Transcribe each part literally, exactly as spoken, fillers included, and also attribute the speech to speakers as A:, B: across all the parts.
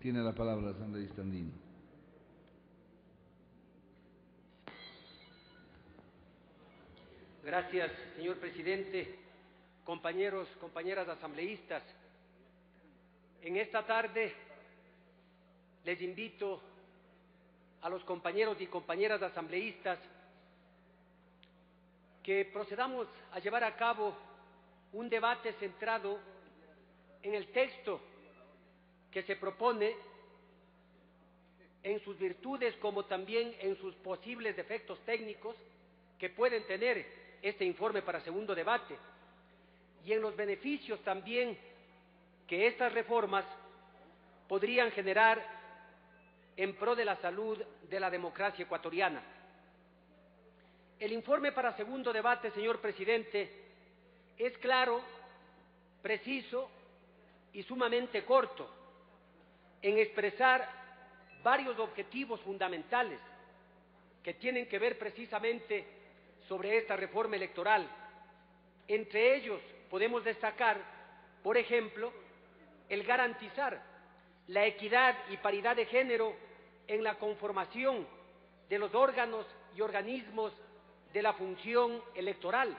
A: Tiene la palabra el asambleísta Andino.
B: Gracias, señor presidente, compañeros, compañeras asambleístas. En esta tarde les invito a los compañeros y compañeras asambleístas que procedamos a llevar a cabo un debate centrado en el texto que se propone, en sus virtudes como también en sus posibles defectos técnicos que pueden tener este informe para segundo debate, y en los beneficios también que estas reformas podrían generar en pro de la salud de la democracia ecuatoriana. El informe para segundo debate, señor presidente, es claro, preciso y sumamente corto en expresar varios objetivos fundamentales que tienen que ver precisamente sobre esta reforma electoral. Entre ellos podemos destacar, por ejemplo, el garantizar la equidad y paridad de género en la conformación de los órganos y organismos de la función electoral,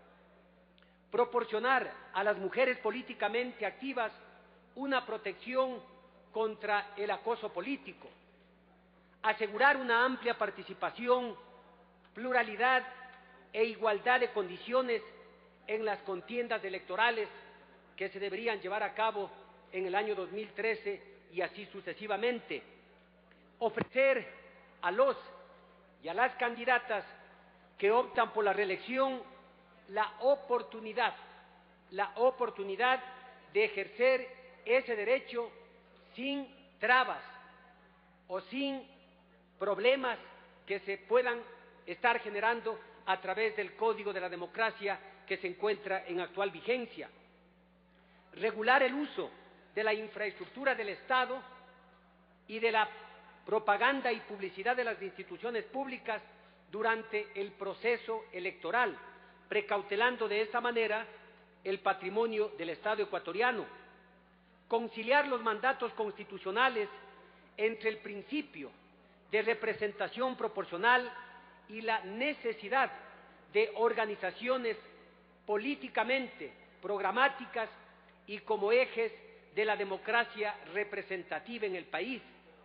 B: proporcionar a las mujeres políticamente activas una protección contra el acoso político, asegurar una amplia participación, pluralidad e igualdad de condiciones en las contiendas electorales que se deberían llevar a cabo en el año dos mil trece y así sucesivamente, ofrecer a los y a las candidatas que optan por la reelección la oportunidad, la oportunidad de ejercer ese derecho sin trabas o sin problemas que se puedan estar generando a través del Código de la Democracia que se encuentra en actual vigencia. Regular el uso de la infraestructura del Estado y de la propaganda y publicidad de las instituciones públicas durante el proceso electoral, precautelando de esta manera el patrimonio del Estado ecuatoriano. Conciliar los mandatos constitucionales entre el principio de representación proporcional y la necesidad de organizaciones políticamente programáticas y como ejes de la democracia representativa en el país,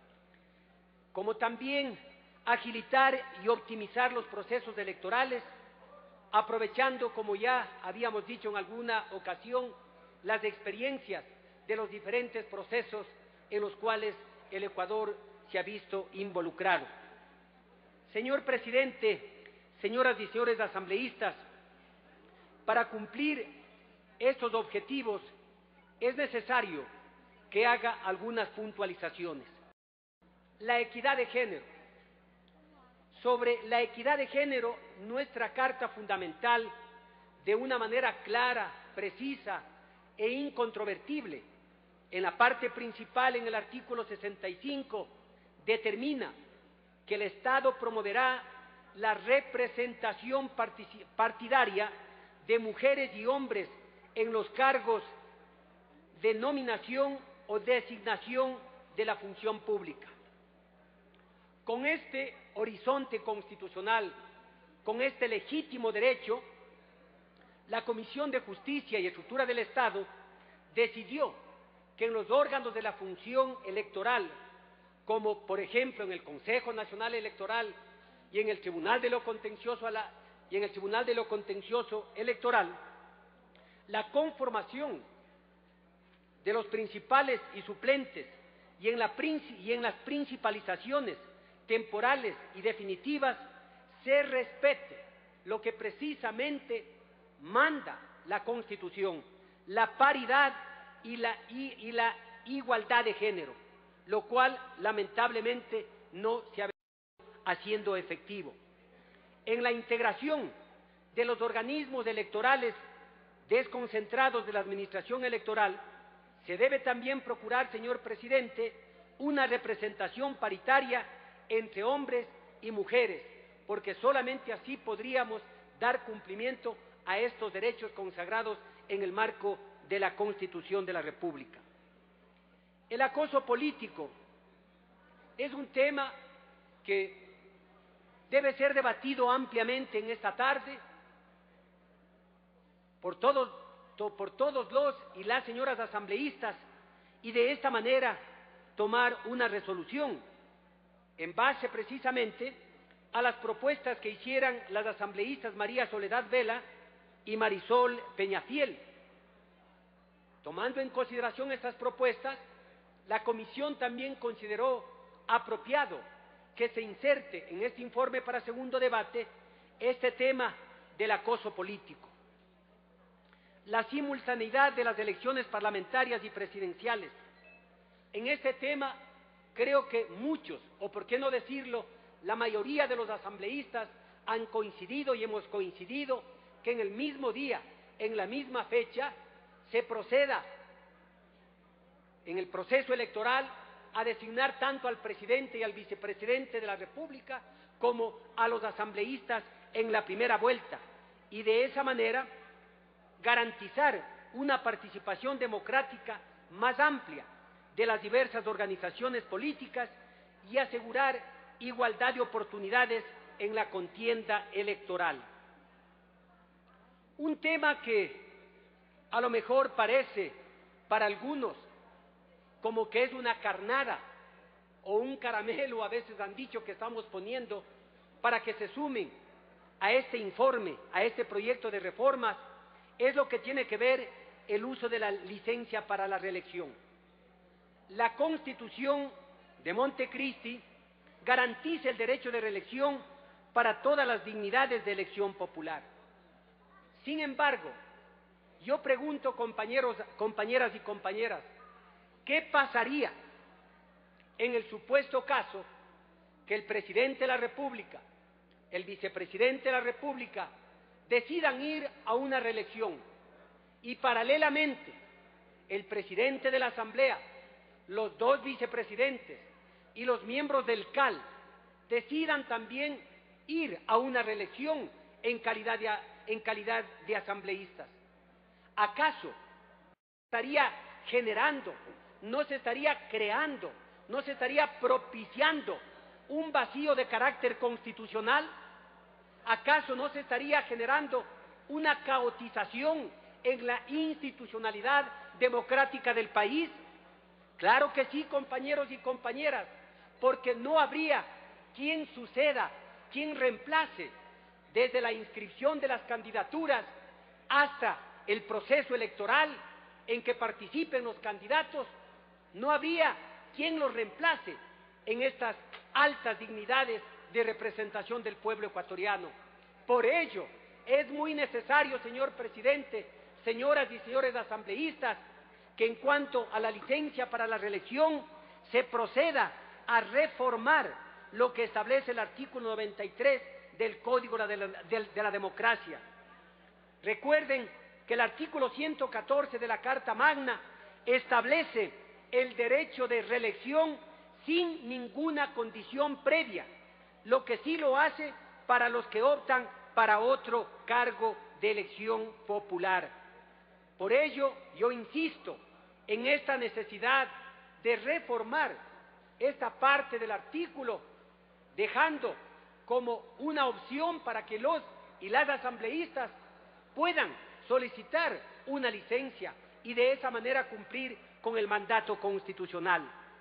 B: como también agilitar y optimizar los procesos electorales, aprovechando, como ya habíamos dicho en alguna ocasión, las experiencias de los diferentes procesos en los cuales el Ecuador se ha visto involucrado. Señor presidente, señoras y señores asambleístas, para cumplir estos objetivos es necesario que haga algunas puntualizaciones. La equidad de género. Sobre la equidad de género, nuestra Carta Fundamental, de una manera clara, precisa e incontrovertible, en la parte principal, en el artículo sesenta y cinco, determina que el Estado promoverá la representación partidaria de mujeres y hombres en los cargos de nominación o designación de la función pública. Con este horizonte constitucional, con este legítimo derecho, la Comisión de Justicia y Estructura del Estado decidió que en los órganos de la función electoral, como por ejemplo en el Consejo Nacional Electoral y en el Tribunal de lo Contencioso, a la, y en el Tribunal de lo Contencioso Electoral, la conformación de los principales y suplentes y en, la, y en las principalizaciones temporales y definitivas se respete lo que precisamente manda la Constitución, la paridad y la, y, y la igualdad de género, lo cual lamentablemente no se ha venido haciendo efectivo. En la integración de los organismos electorales desconcentrados de la administración electoral, se debe también procurar, señor presidente, una representación paritaria entre hombres y mujeres, porque solamente así podríamos dar cumplimiento a estos derechos consagrados en el marco de la Constitución de la República. El acoso político es un tema que debe ser debatido ampliamente en esta tarde por todos, por todos los y las señoras asambleístas y de esta manera tomar una resolución en base precisamente a las propuestas que hicieran las asambleístas María Soledad Vela y Marisol Peñafiel. Tomando en consideración estas propuestas, la comisión también consideró apropiado que se inserte en este informe para segundo debate este tema del acoso político. La simultaneidad de las elecciones parlamentarias y presidenciales. En este tema creo que muchos, o por qué no decirlo, la mayoría de los asambleístas han coincidido y hemos coincidido que en el mismo día, en la misma fecha, se proceda en el proceso electoral a designar tanto al presidente y al vicepresidente de la República como a los asambleístas en la primera vuelta y de esa manera garantizar una participación democrática más amplia de las diversas organizaciones políticas y asegurar igualdad de oportunidades en la contienda electoral. Un tema que a lo mejor parece para algunos como que es una carnada o un caramelo, a veces han dicho que estamos poniendo para que se sumen a este informe, a este proyecto de reformas, es lo que tiene que ver el uso de la licencia para la reelección. La Constitución de Montecristi garantiza el derecho de reelección para todas las dignidades de elección popular. Sin embargo, yo pregunto, compañeros, compañeras y compañeras, ¿qué pasaría en el supuesto caso que el presidente de la República, el vicepresidente de la República decidan ir a una reelección y paralelamente el presidente de la Asamblea, los dos vicepresidentes y los miembros del C A L decidan también ir a una reelección en calidad de, en calidad de asambleístas? ¿Acaso estaría generando, no se estaría creando, no se estaría propiciando un vacío de carácter constitucional? ¿Acaso no se estaría generando una caotización en la institucionalidad democrática del país? Claro que sí, compañeros y compañeras, porque no habría quien suceda, quien reemplace desde la inscripción de las candidaturas hasta el proceso electoral en que participen los candidatos, no había quien los reemplace en estas altas dignidades de representación del pueblo ecuatoriano. Por ello, es muy necesario, señor presidente, señoras y señores asambleístas, que en cuanto a la licencia para la reelección se proceda a reformar lo que establece el artículo noventa y tres del Código de la, de, de la Democracia. Recuerden que el artículo ciento catorce de la Carta Magna establece el derecho de reelección sin ninguna condición previa, lo que sí lo hace para los que optan para otro cargo de elección popular. Por ello, yo insisto en esta necesidad de reformar esta parte del artículo, dejando como una opción para que los y las asambleístas puedan solicitar una licencia y de esa manera cumplir con el mandato constitucional.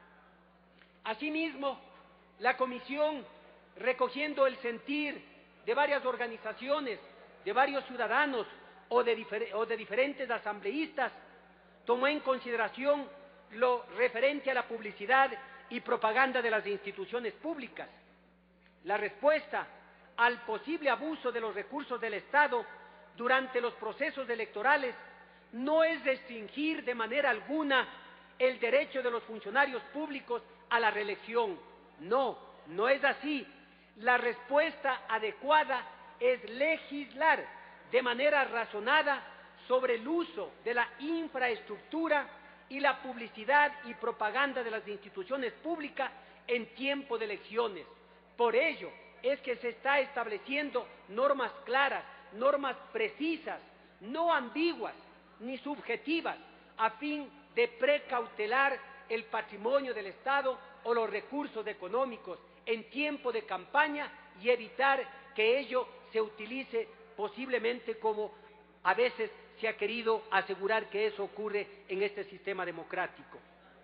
B: Asimismo, la comisión, recogiendo el sentir de varias organizaciones, de varios ciudadanos o de, difer- o de diferentes asambleístas, tomó en consideración lo referente a la publicidad y propaganda de las instituciones públicas. La respuesta al posible abuso de los recursos del Estado durante los procesos electorales no es restringir de manera alguna el derecho de los funcionarios públicos a la reelección. No, no es así. La respuesta adecuada es legislar de manera razonada sobre el uso de la infraestructura y la publicidad y propaganda de las instituciones públicas en tiempo de elecciones. Por ello es que se está estableciendo normas claras, normas precisas, no ambiguas ni subjetivas, a fin de precautelar el patrimonio del Estado o los recursos económicos en tiempo de campaña y evitar que ello se utilice posiblemente como a veces se ha querido asegurar que eso ocurre en este sistema democrático.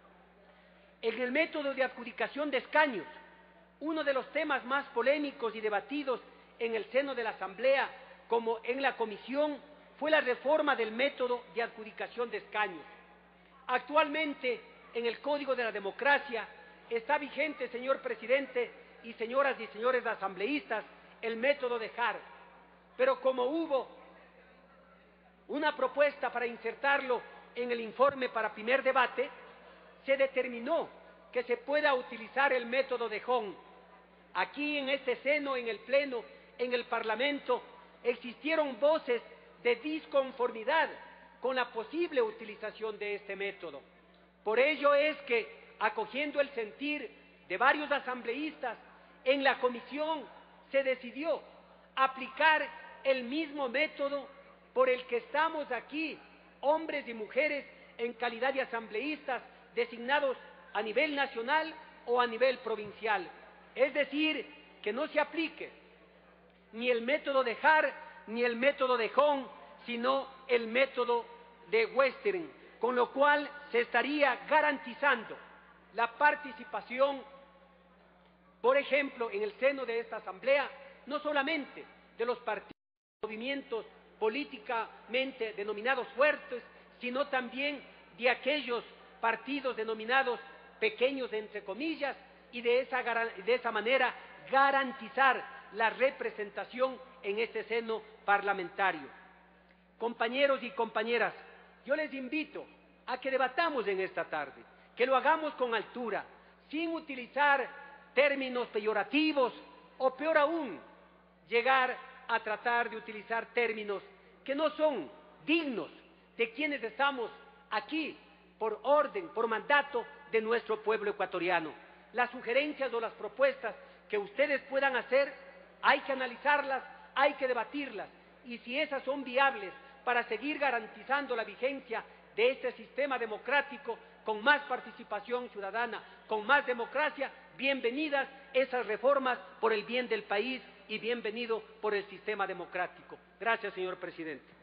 B: En el método de adjudicación de escaños, uno de los temas más polémicos y debatidos en el seno de la Asamblea como en la Comisión fue la reforma del método de adjudicación de escaños. Actualmente, en el Código de la Democracia, está vigente, señor presidente y señoras y señores asambleístas, el método de Hart. Pero como hubo una propuesta para insertarlo en el informe para primer debate, se determinó que se pueda utilizar el método de Hong. Aquí en este seno, en el Pleno, en el Parlamento, existieron voces de disconformidad con la posible utilización de este método. Por ello es que, acogiendo el sentir de varios asambleístas, en la comisión se decidió aplicar el mismo método por el que estamos aquí, hombres y mujeres, en calidad de asambleístas designados a nivel nacional o a nivel provincial. Es decir, que no se aplique ni el método de Hart ni el método de Hong, sino el método de Western, con lo cual se estaría garantizando la participación, por ejemplo, en el seno de esta Asamblea, no solamente de los partidos y movimientos políticamente denominados fuertes, sino también de aquellos partidos denominados pequeños, entre comillas, y de esa, de esa manera garantizar la representación en este seno parlamentario. Compañeros y compañeras, yo les invito a que debatamos en esta tarde, que lo hagamos con altura, sin utilizar términos peyorativos o, peor aún, llegar a tratar de utilizar términos que no son dignos de quienes estamos aquí por orden, por mandato de nuestro pueblo ecuatoriano. Las sugerencias o las propuestas que ustedes puedan hacer, hay que analizarlas, hay que debatirlas, y si esas son viables para seguir garantizando la vigencia de este sistema democrático con más participación ciudadana, con más democracia, bienvenidas esas reformas por el bien del país y bienvenido por el sistema democrático. Gracias, señor presidente.